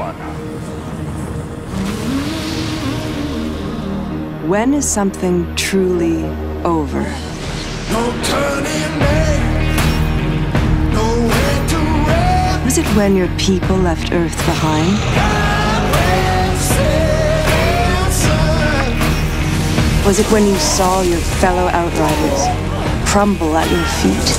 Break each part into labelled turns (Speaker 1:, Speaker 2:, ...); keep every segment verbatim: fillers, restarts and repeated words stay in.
Speaker 1: one.
Speaker 2: When is something truly over?
Speaker 3: No turning back, nowhere to run.
Speaker 2: Was it when your people left Earth behind? Was it when you saw your fellow Outriders crumble at your feet?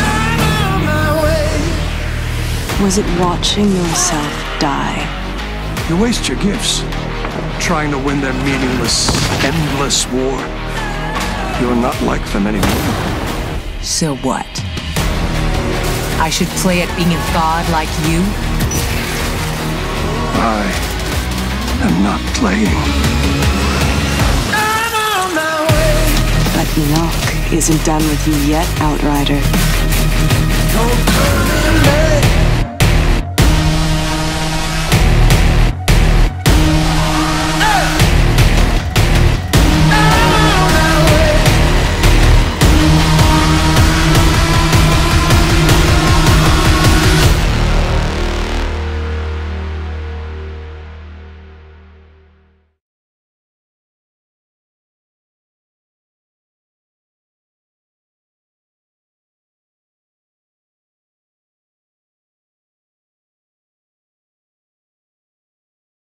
Speaker 2: Was it watching yourself die?
Speaker 4: You waste your gifts trying to win their meaningless, endless war. You're not like them anymore.
Speaker 5: So what? I should play at being a god like you?
Speaker 4: I am not playing.
Speaker 2: But Enoch isn't done with you yet, Outrider.
Speaker 3: No turning back.